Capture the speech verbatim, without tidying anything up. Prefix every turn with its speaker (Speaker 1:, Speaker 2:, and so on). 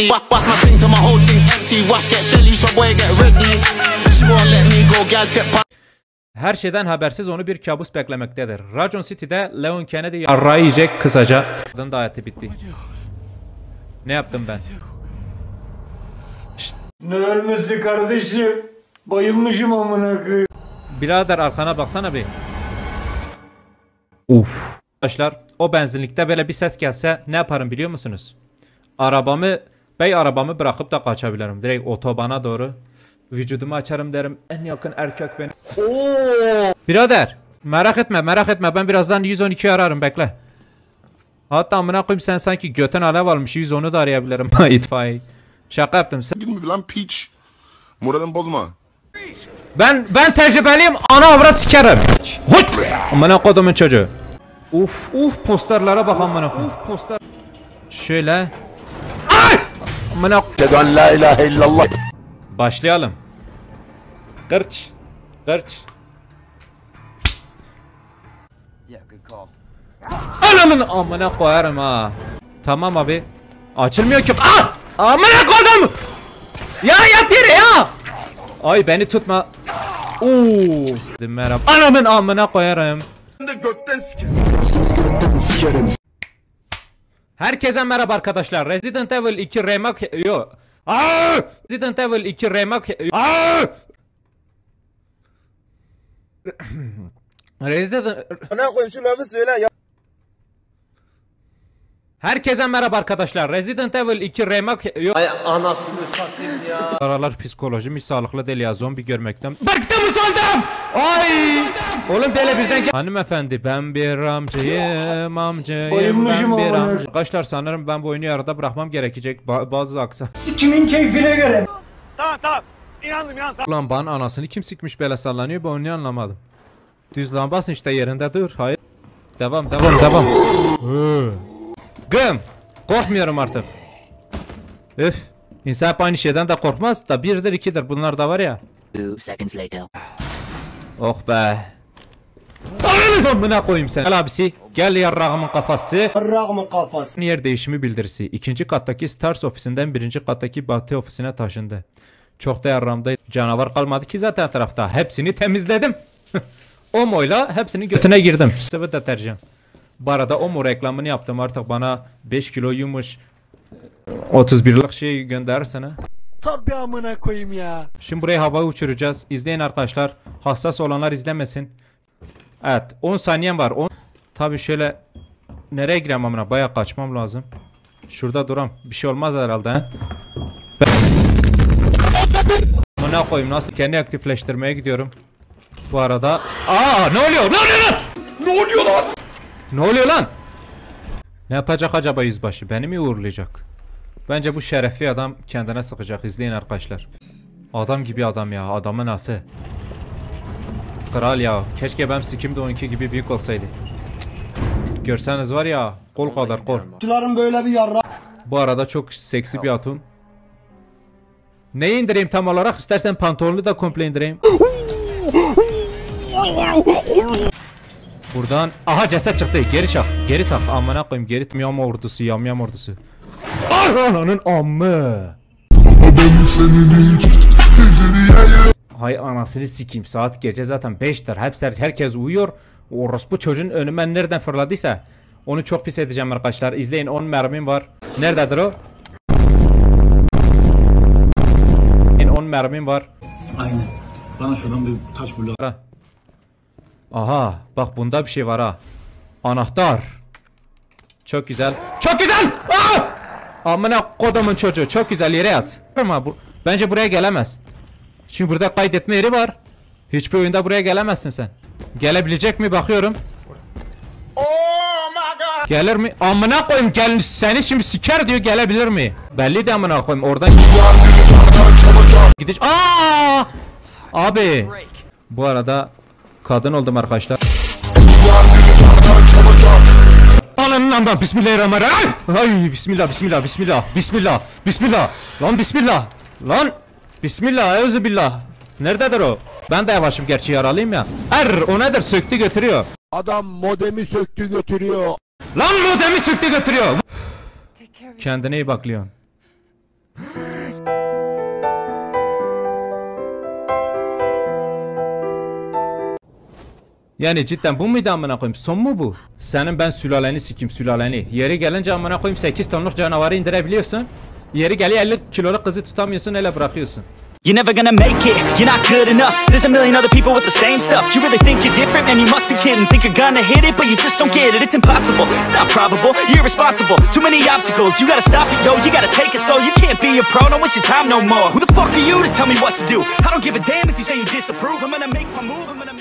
Speaker 1: Her şeyden habersiz onu bir kabus beklemektedir. Raccoon City'de Leon Kennedy yarrağı yiyecek kısaca. Kadın da hayatı bitti. Ne yaptım ben? Şşt.
Speaker 2: Ne ölmesi kardeşim? Bayılmışım amına koyayım.
Speaker 1: Birader arkana baksana bir. Uf. Arkadaşlar o benzinlikte böyle bir ses gelse ne yaparım biliyor musunuz? Arabamı, bey arabamı bırakıp da kaçabilirim. Direkt otobana doğru. Vücudumu açarım derim. En yakın erkek benim. Oo. Birader merak etme merak etme ben birazdan yüz on ikiyi ararım bekle. Hatta amına koyayım sen sanki göten alev almış yüz onu da arayabilirim. İtfaiye. Şaka yaptım. Sen...
Speaker 3: Gidin mi lan piç? Moralimi bozma.
Speaker 1: Ben ben tecrübeliyim ana avrat sikerim. Hut! Amına kodumun çocuğu. Uf uf posterlere bak amına koyayım. Uf poster. Şöyle. Ay! Amına koyayım.
Speaker 3: La ilahe illallah.
Speaker 1: Başlayalım. Kırç. Kırç. Ananın amına koyarım ha. Tamam abi. Açılmıyor ki. Ah! Amına koydum. Ya yat yere ya. Ay beni tutma. Oo. Merhaba. Anamın amına koyarım.
Speaker 3: Gökten sikerim.
Speaker 1: Herkese merhaba arkadaşlar. Resident Evil iki remake yo. Aa! Resident Evil iki remake. Aa! Resident
Speaker 4: Ana koyayım şu lafı söyle ya.
Speaker 1: Herkese merhaba arkadaşlar. Resident Evil iki remake yo.
Speaker 4: Ay anasını satayım ya.
Speaker 1: Aralar psikolojim hiç sağlıklı değil ya, zombi görmekten. Bıktım usandım. Ay! Oğlum böyle birden gel. Hanımefendi ben bir amcayım amcayım
Speaker 2: Bayılmışım
Speaker 1: ben bir
Speaker 2: ama.
Speaker 1: amcayım. Arkadaşlar sanırım ben bu oyunu yarıda bırakmam gerekecek. Ba bazı aksa.
Speaker 2: Kimin keyfine göre?
Speaker 4: Tamam tamam. İnandım inandım.
Speaker 1: Ulan bana anasını kim sikmiş böyle sallanıyor, ben onu anlamadım. Düz lan basın işte yerinde dur. Hayır. Devam devam devam. Gım. Korkmuyorum artık. Üf. İnsan hep aynı şeyden de korkmaz da birdir ikidir bunlar da var ya. Oh be. Ananı koyayım sen. Gel abisi. Gel yarrağımın kafası.
Speaker 2: Yarrağımın kafası.
Speaker 1: Yer değişimi bildirisi. İkinci kattaki Stars ofisinden birinci kattaki Batı ofisine taşındı. Çok da yarrağımda canavar kalmadı ki zaten etrafta. Hepsini temizledim. Omo'yla hepsinin götüne girdim. Sıvı deterjan. Bu arada Omo reklamını yaptım, artık bana beş kilo yumuş otuz birlik şey gönderirsen ha.
Speaker 4: Tabii amına koyayım ya.
Speaker 1: Şimdi buraya havaya uçuracağız. İzleyin arkadaşlar. Hassas olanlar izlemesin. Evet on saniyem var. on... Tabii şöyle nereye gireyim amına, bayağı kaçmam lazım. Şurada duram. Bir şey olmaz herhalde he. Ben... Ne koyayım, nasıl kendi aktifleştirmeye gidiyorum. Bu arada. Aa ne oluyor? Ne oluyor lan? Ne oluyor lan? Ne oluyor lan? Ne yapacak acaba yüzbaşı? Beni mi uğurlayacak? Bence bu şerefli adam kendine sıkacak. İzleyin arkadaşlar. Adam gibi adam ya. Adamın nasıl? Kral ya. Keşke benim sikim de onunki gibi büyük olsaydı. Görseniz var ya. Kol kadar kol.
Speaker 2: Şuların böyle bir yarra.
Speaker 1: Bu arada çok seksi bir hatun. Neyi indireyim tam olarak? İstersen pantolonu da komple indireyim. Buradan aha ceset çıktı, geri çak, geri tak, amına koyayım, geri tak. Yam ordusu, yam yam ordusu. Ananın ammı. Hay anasını sikeyim, saat gece zaten beştir, hepsi herkes uyuyor. Orospu çocuğun önüme nereden fırladıysa onu çok pis edeceğim arkadaşlar. İzleyin, on mermim var. Nerededir o? on mermim var.
Speaker 2: Aynen. Bana şuradan bir taş bulu.
Speaker 1: Aha bak bunda bir şey var ha. Anahtar. Çok güzel. Çok güzel. Aa! Amına kodumun çocuğu, çok güzel, yere at. Ama bu bence buraya gelemez. Çünkü burada kaydetme yeri var. Hiçbir oyunda buraya gelemezsin sen. Gelebilecek mi bakıyorum.
Speaker 3: Oh my god.
Speaker 1: Gelir mi? Amına koyayım, gel seni şimdi siker diyor, gelebilir mi? Belli de amına koyayım oradan. Gidiş. Aa! Abi. Bu arada kadın oldum arkadaşlar. Ananından bismillahirrahmanirrahim. Ay bismillah bismillah bismillah bismillah bismillah. Lan bismillah. Lan bismillah euzubillah. Nerededir o? Ben de yavaşım gerçi, yaralıyım ya. Er o nedir, söktü götürüyor.
Speaker 3: Adam modemi söktü götürüyor.
Speaker 1: Lan modemi söktü götürüyor. Kendine iyi bak Leon. Yani cidden bu muydu amına koyayım? Son mu bu? Senin ben sülaleni sikim sülaleni. Yeri gelince amına koyayım sekiz tonluk canavarı indirebiliyorsun. Yeri geliyor elli kiloluk kızı tutamıyorsun, öyle bırakıyorsun.
Speaker 5: You're never gonna make it, you're not good enough. There's a million other people with the same stuff. You really think you're different? Man, you must be kidding. Think you're gonna hit it, but you just don't get it. It's impossible, it's not probable, you're irresponsible. Too many obstacles, you gotta stop it, yo. You gotta take it slow, you can't be a pro, don't waste your time no more. Who the fuck are you to tell me what to do? I don't give a damn if you say you disapprove. I'm gonna make my move, I'm gonna